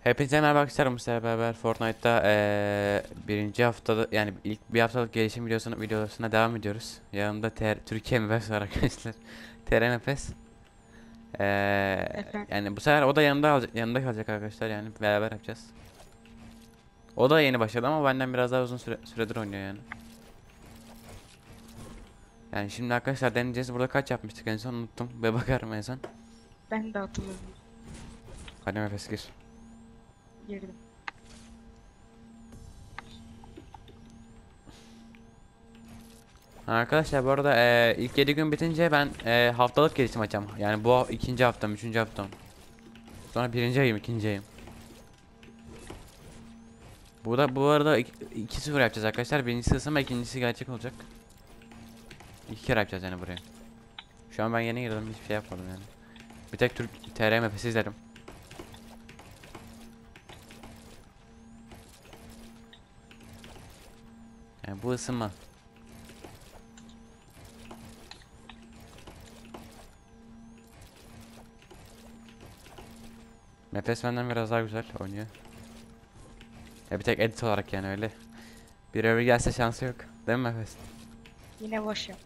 Hepinize merhaba arkadaşlar, bu sefer beraber Fortnite'da birinci haftada, yani ilk bir haftalık gelişim videosuna devam ediyoruz. Yanımda Türkiye MFS var arkadaşlar. TR MFS. Efendim, Yani bu sefer o da yanında kalacak arkadaşlar, yani beraber yapacağız. O da yeni başladı ama benden biraz daha uzun süredir oynuyor yani. Yani şimdi arkadaşlar deneyeceğiz. Burada kaç yapmıştık en son, unuttum. Bir bakarım en son. ben de hatırlıyorum. Hadi MFS gir. Girdim. Arkadaşlar bu arada ilk 7 gün bitince ben haftalık gelişim açacağım. Yani bu ikinci haftam, üçüncü haftam. Sonra birinci ayım, ikinci ayım. Bu arada iki sıfır yapacağız arkadaşlar. Birincisi ısınma, ikincisi gerçek olacak. İki kere yapacağız yani buraya. Şu an ben yeni girdim, hiçbir şey yapmadım yani. Bir tek Türk TR MP'si izledim. Yani bu ısınma. Nefes benden biraz daha güzel oynuyor. Ya bir tek edit olarak yani öyle. Bir öbür gelse şansı yok. Değil mi Nefes? Yine boş yap.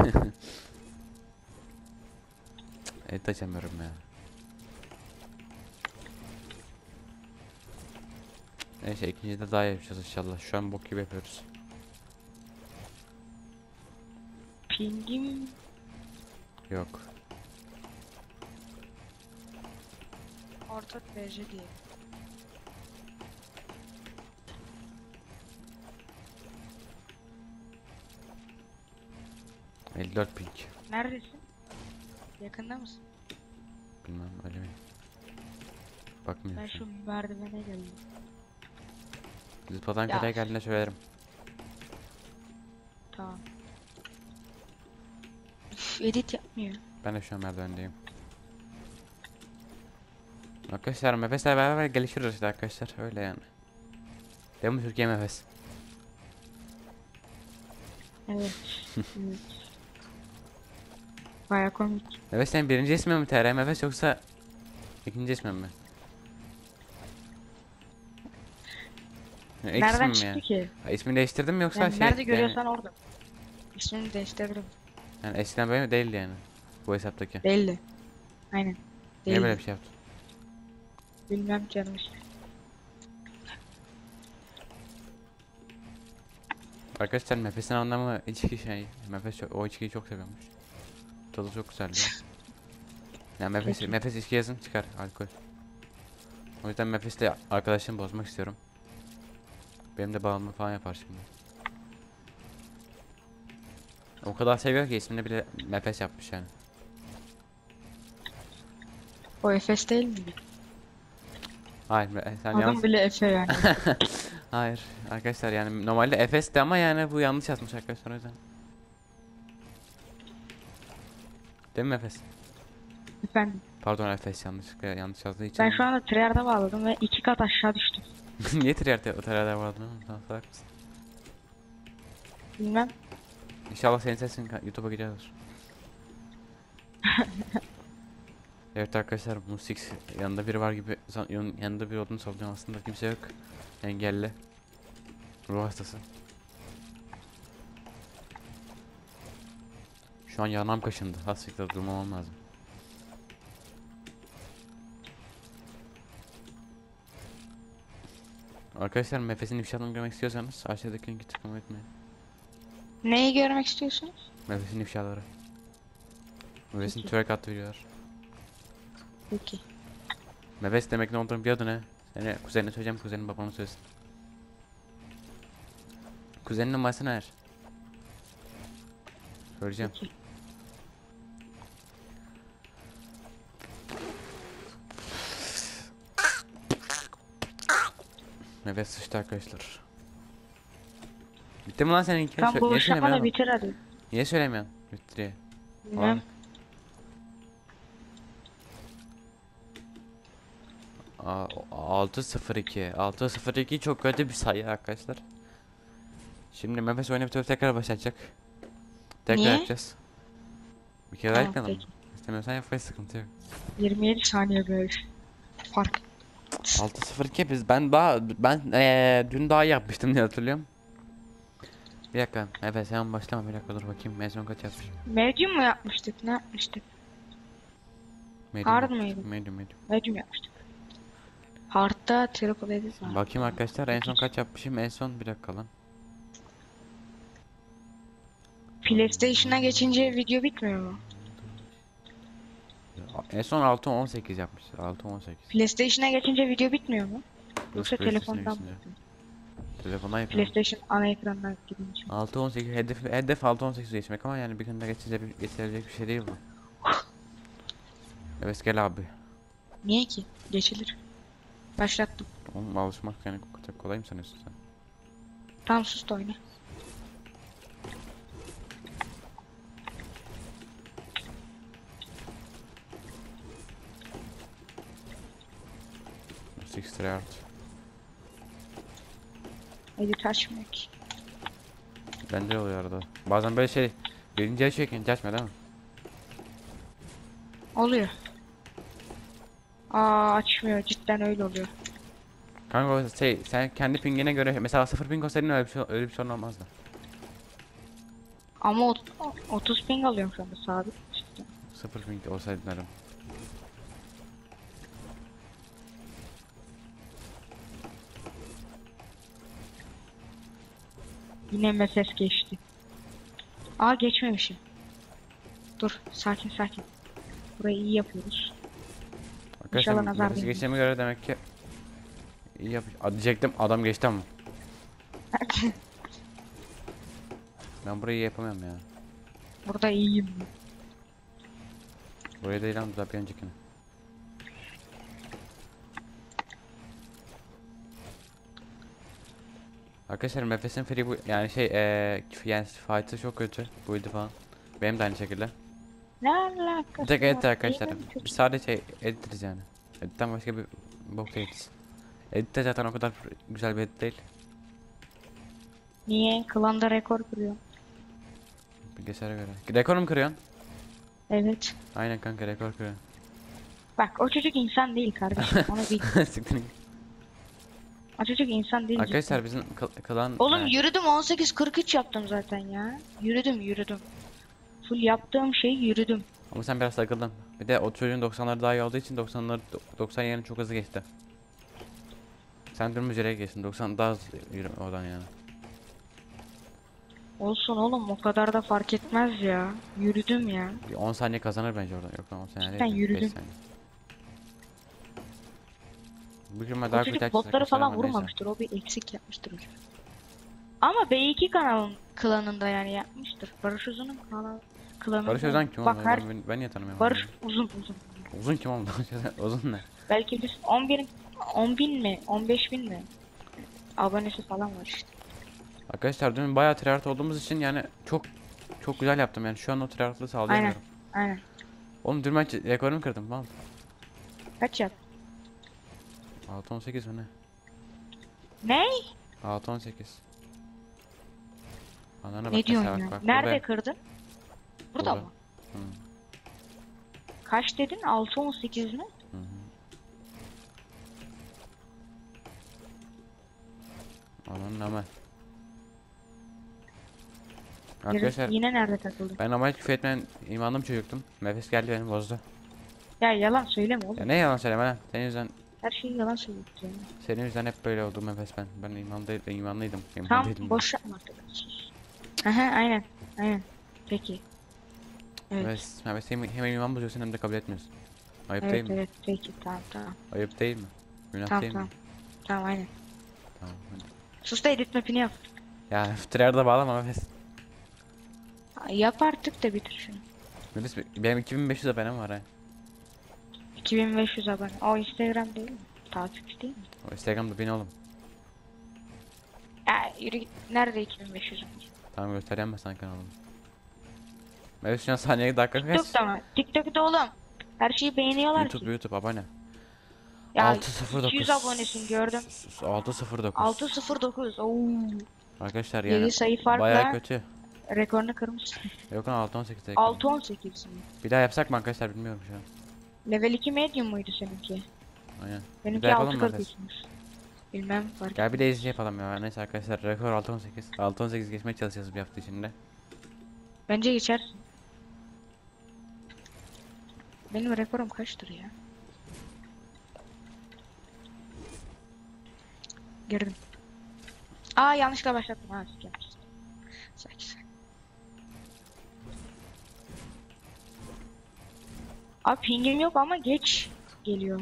Edit açamıyorum ya. Neyse ikincide daha iyi yapacağız inşallah. Şu an bok gibi yapıyoruz. Pingim Yok. orta derece diye. ...54 ping. Neredesin? Yakında mısın? Bilmem öyle mi? Ben Bakmıyorum şu an. şu merdivene geldim. Zıpladan Ya kaleye geldiğinde söylerim. tamam. Üf, edit yapmıyor. Ben de şu an merdivendeyim. Arkadaşlar Mefes'le beraber gelişiyoruz işte arkadaşlar, öyle yani. Değil mi Türkiye Mefes? Evet. Evet. Baya komik. Mefes senin birinci ismin mi TR Mefes, yoksa ikinci ismin mi? İlk ismin Nereden mi çıktı yani? ki? Ha, ismini değiştirdin mi yoksa Yani şey nerede yani, görüyorsan orada. İsmini değiştirdim. yani eskiden böyle değildi yani bu hesaptaki. Belli. Aynen. Niye böyle Değildi. bir şey yaptın? Bilmem canım işte. Arkadaşlar Mefes'in anlamı içki şey. O içkiyi çok seviyormuş. Tadı çok güzel diyor. Yani Peki. Mefes içki yazın çıkar alkol. O yüzden Mefes'le arkadaşımı bozmak istiyorum. Benim de bağımlı falan yapar şimdi. O kadar seviyor ki ismini bile Mefes yapmış yani. O Efes değil mi? Hayır, sen yanlış. Adam bile Efe yani. Hayır arkadaşlar, yani normalde Efes'ti ama yani bu yanlış yazmış arkadaşlar, o yüzden. Değil mi Efes? Efendim. Pardon Efes, yanlışlıkla yanlış yazdığı Ben için. şu anda tryhard'a bağladım ve 2 kat aşağı düştüm. Niye otelerde vardın oğlum? Sen salak mısın? Bilmem. İnşallah senin sesin YouTube'a gidiyordur. Evet arkadaşlar, Musix yanında biri var gibi, yanında biri olduğunu sanıyorum, aslında kimse yok. Engelli. Ruh hastası. Şu an yanağım kaşındı. Hastikte durmamam lazım. Arkadaşlar Mefes'in ifşalarını görmek istiyorsanız aşağıdaki linki tıklamayı unutmayın. Neyi görmek istiyorsunuz? Mefes'in ifşaları. Mefes'in Peki. twerk attığı videolar. Peki. Mefes demek ne olduğunu biliyordun he. Seni kuzenine söyleyeceğim, kuzenin babana söylesin. Kuzenin numarası ne? Söyleyeceğim. Peki. Mefes sıçtı arkadaşlar. Bitti mi lan seninki? Tam Niye buluşacağım da söylemiyorsun? bitir hadi. Niye söylemiyorsun? Bitti diye. Aa. Bilmem. Aa, 6-0-2. 6-0-2 çok kötü bir sayı arkadaşlar. Şimdi Mefes oyunu bitirip tekrar başlayacak. Tekrar Niye? yapacağız. Bir kere daha Tamam yapmayalım mı? peki. İstemiyorsan yapmayız, sıkıntı yok. 27 saniye böyle. Fark. 6-0-2 dün daha iyi yapmıştım diye hatırlıyorum. Bir dakika. Evet sen başlama, bir dakika dur bakayım. En son kaç yapmış? Medium mu yapmıştık? Ne yapmıştık? Medium Hard yapmıştık. mıydı? Medium. Medium yapmıştık. Hard'da triple edit var. Bakayım arkadaşlar en son kaç yapmışım? En son bir dakika lan. PlayStation'a geçince video bitmiyor mu? En son 6-18 yapmışız. 6-18. PlayStation'a geçince video bitmiyor mu? Yoksa PlayStation'a telefondan mı? geçince. Telefondan yapıyorum. PlayStation ana ekrandan gidince. 6-18 hedef 6-18 geçmek ama yani bir günde geçilecek bir şey değil bu. Evet gel abi. Niye ki? Geçilir. Başlattım. Oğlum alışmak yani çok kolay mı sanıyorsun sen? Tam sus da oyna. Six tryhard. Edit açmıyor ki. Bende oluyor arada. Bazen böyle şey birinci açıyor, ikinci açmıyor değil mi? Oluyor. Açmıyor. Cidden öyle oluyor. Kanka o şey sen kendi pingine göre mesela 0 ping olsaydın öyle bir sorun olmazdı. Ama 30 ping alıyorum şu anda sabit. Cidden. 0 ping olsaydın derim. Yine MSS geçti. Geçmemişim. Dur sakin sakin. Burayı iyi yapıyoruz. Arkadaşlar İnşallah nazar nefesi değmez. geçtiğime göre demek ki iyi yap. Diyecektim adam geçti ama. Ben burayı iyi yapamıyorum ya. Burada iyiyim. Burayı değil ama daha bir öncekini. Arkadaşlar MFS'in free bu yani yani fight'ı çok kötü buydu falan. Benim de aynı şekilde. Ne alakası Bir tek edit var? arkadaşlar. Benim Biz çocuk- sadece editiriz yani. Editten başka bir bok değiliz. Edit de zaten o kadar güzel bir edit değil. Niye? Klanda rekor kırıyor. Bilgisayara göre. Rekor mu kırıyorsun? Evet. Aynen kanka rekor kırıyorsun. Bak o çocuk insan değil kardeşim. Onu bil. Siktir git. O çocuk insan değil. Arkadaşlar bizim klan Oğlum yani, yürüdüm 18:43 yaptım zaten ya. Yürüdüm. Full yaptığım şey yürüdüm. ama sen biraz takıldın. Bir de o çocuğun 90'ları daha iyi olduğu için 90 yerini çok hızlı geçti. Sen dümdüz yere geçtin. 90 daha hızlı yürü oradan yani. Olsun oğlum o kadar da fark etmez ya. Yürüdüm ya. Bir 10 saniye kazanır bence orada. Yok lan 10 saniye Cidden değil. yürüdüm. 5 saniye. Bugün ben O daha çocuk kötü botları arkadaşlar falan ama neyse. vurmamıştır. O bir eksik yapmıştır o çocuk. Ama B2 klanında yani yapmıştır. Barış Uzun'un klanında. Barış Özden kim Bak oğlum? her Ben niye tanımıyorum? Barış uzun. Uzun kim oğlum? Uzun ne? Belki biz 10 bin mi 15 bin mi abonesi falan var işte. Arkadaşlar dün bayağı tryhard olduğumuz için yani çok güzel yaptım yani şu an o tryhardlığı sağlayamıyorum. Aynen. Oğlum dün ben rekorumu kırdım falan. Kaç yap? 6-18 mi ne? Ne? 6-18. Anana Ne bak diyorsun mesela ya? bak Nerede burada. kırdın? Burada Burada. mı? Hı. Kaç dedin? 6-18 mi? Hı hı. Ananın ama. Arkadaşlar Yine nerede takıldın? ben normal küfür etmeyen imanlı bir çocuktum. Nefes geldi beni bozdu. Ya yalan söyleme oğlum. Ya ne yalan söyleme lan. Her şeyi yalan söylüyorsun. Yani. Senin yüzünden hep böyle oldu Nefes ben. Ben imanlıydım. Tamam değildim ben. boş yapma artık. Aha aynen. Peki. Evet. Nefes hem iman bozuyorsun hem de kabul etmiyorsun. Ayıp Evet değil mi? evet peki tamam. Ayıp değil mi? Günah Tamam değil mi? tamam. Tamam aynen. Tamam. Hadi. Sus da edit map'ini yap. Ya tryhard'a bağlama Nefes. Yap artık da bitir şunu. Nefes benim 2500 abonem var ha. 2500 abone. O Instagram değil mi? Takipçi değil mi? O Instagram'da bin oğlum. Ya yürü git. Nerede 2500 abone? Tamam göstereyim ben sana kanalımı. Nefes şu an saniyeye dakika kaç? TikTok'ta mı? TikTok'ta oğlum. Her şeyi beğeniyorlar ki. YouTube abone. Ya 609. 200 abonesin gördüm. 609. 609. Oo. Arkadaşlar 7 yani sayı bayağı farkla kötü. rekorunu kırmışsın. Yok lan 618'de. 618 mi? Bir daha yapsak mı arkadaşlar bilmiyorum şu an. Level 2 medium muydu seninki? Aynen. Bir de Benimki yapalım mı 6.43. Efes? Bilmem fark. Gel bir de izle yapalım ya. Neyse arkadaşlar rekor 6.18. 6.18 geçmeye çalışacağız bir hafta içinde. Bence geçersin. Benim rekorum kaçtır ya? Girdim. Aa yanlışlıkla başlattım. Ha gelmiş. Sakin. Abi pingim yok ama geç geliyor.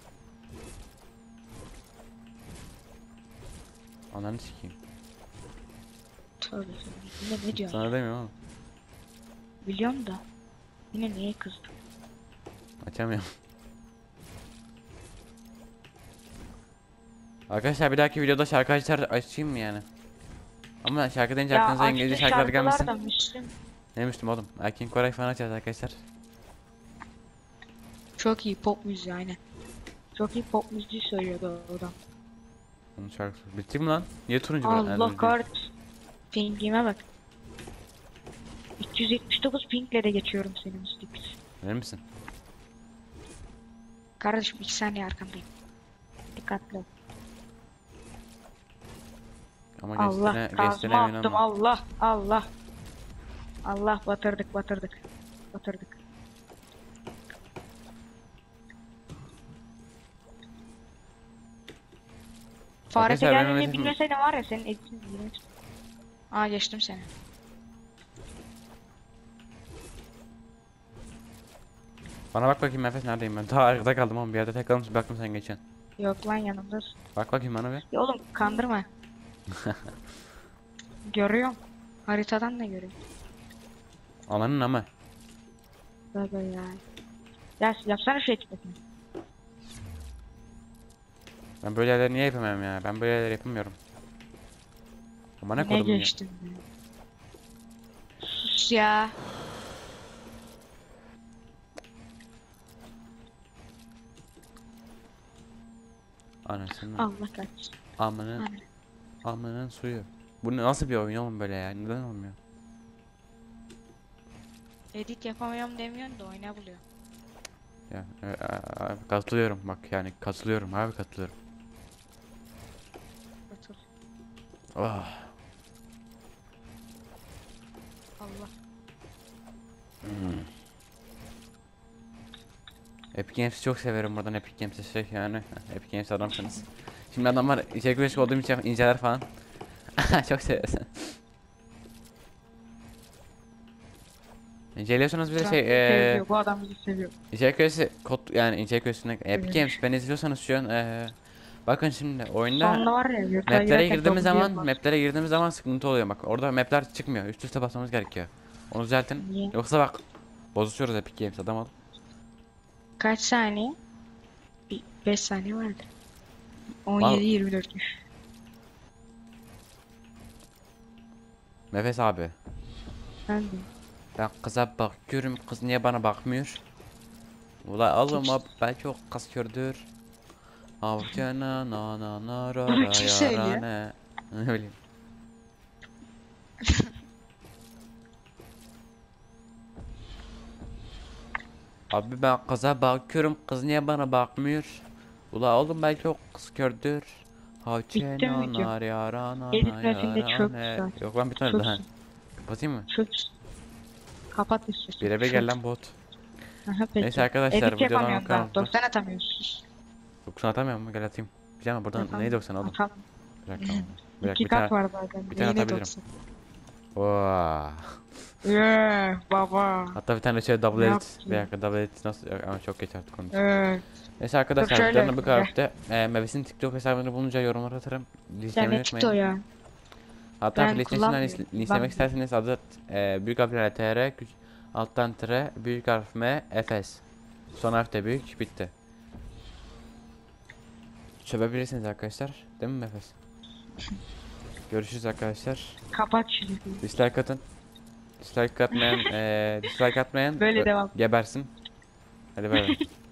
Ananı sikeyim. Tövbe tövbe. Yine ne diyorsun? Sana demiyorum oğlum. Biliyorum da. Yine niye kızdın? Açamıyorum. Arkadaşlar bir dahaki videoda şarkı açayım mı yani? Ama şarkı deyince aklınıza İngilizce açtı şarkılar gelmesin. şarkılar da Müslüm. Ne Müslüm oğlum? Erkin Koray falan açacağız arkadaşlar. Çok iyi pop müziği aynen. Çok iyi pop müziği söylüyordu o adam. Bunun şarkısı. Bitti mi lan? Niye turuncu böyle? Allah kahretsin. Pingime bak. 379 pingle de geçiyorum senin üstüne. Verir misin? Kardeşim 2 saniye arkandayım. Dikkatli ol. Ama Allah geçtiğine kazma emin attım olma. Allah Allah. Allah batırdık. Batırdık. Fare Arkadaşlar, benim tekerleğini hedefim- bilmeseydin var ya senin editin bilmek. Aa geçtim seni. Bana bak bakayım Nefes neredeyim ben? Daha arkada kaldım ama bir yerde tek kalmış baktım sen geçen. Yok lan yanımdasın. Bak bakayım bana bir. Ya oğlum kandırma. Görüyorum. Haritadan da görüyorum. Amanın ama. Böyle ya. Ya yapsana şu etiketini. Ben böyle yerleri niye yapamıyorum ya? Ben böyle yerleri yapamıyorum. Ama ne Ne kodum ya? geçtin be? Sus ya. Anasını. Allah kahretsin. Amanın. Aynen. Amanın suyu. Bu nasıl bir oyun oğlum böyle ya? Neden olmuyor? Edit yapamıyorum demiyorsun da oyna buluyor. Ya katılıyorum bak yani katılıyorum abi katılıyorum. Batıl. Oh. Allah. Epic Games'i çok severim buradan Epic Games'e şey yani Epic Games adamsınız. Şimdi adamlar içerik üyesi olduğum için inceler falan. Çok seversin. İnceliyorsanız bir de şey Seviyor, bu adam bizi seviyor. içerik üyesi kod yani içerik üyesinde Epic Games ben izliyorsanız şu an bakın şimdi oyunda Sonunda var ya yurtta maplere girerken girdiğimiz çok zaman diyorlar. maplere girdiğimiz zaman sıkıntı oluyor bak orada mapler çıkmıyor üst üste basmamız gerekiyor. Onu düzeltin. Niye? Yoksa bak bozuşuyoruz Epic Games adam ol. Kaç saniye? 5 saniye vardı. 17-24 düş. Nefes abi. Ben de. Ben kıza bakıyorum kız niye bana bakmıyor? Ula oğlum o ben çok kız kördür. Avcana na na na ra Bunu ra kim ya söylüyor? ra ne. Ne bileyim. Abi ben kıza bakıyorum kız niye bana bakmıyor? Ula oğlum ben çok kız kördür. Bitti mi Avcana video? na ya ra na Edit na metinde ya ra çok ne. güzel. Yok lan bitmedi Çok daha. güzel. Kapatayım mı? Çok kapat istiyorsan. Birebir gel lan bot. Aha, peki. Neyse arkadaşlar Edit videodan yapamıyorum daha. bakalım. 90 atamıyorsun. 90 atamıyor mu? Gel atayım. Bilmem buradan neyi 90 oğlum? Atam. Bir dakika. Bir dakika 2 bir tane. kat var zaten. bir tane Neyine atabilirim. 90? Vaa. Baba. Hatta bir tane şöyle double Ne edit. yaptın? Bir dakika double edit nasıl? Ama çok geç artık onu. Evet. Neyse arkadaşlar şöyle videonun bu kadar yapayım, bitti. Mebis'in TikTok hesabını bulunca yorumlara atarım. Sen Linçlemeyi ne çıktı o unutmayın. ya? Hatta Ben PlayStation'dan kullanmıyorum, linçlemek kullanmıyorum. isterseniz adı büyük harflerle TR alttan tire büyük harf M Efes. Son harf de büyük bitti. Çöpebilirsiniz arkadaşlar. Değil mi Efes? Görüşürüz arkadaşlar. Kapat şunu. Dislike atın. Dislike atmayan Böyle ö- devam. gebersin. Hadi bay bay.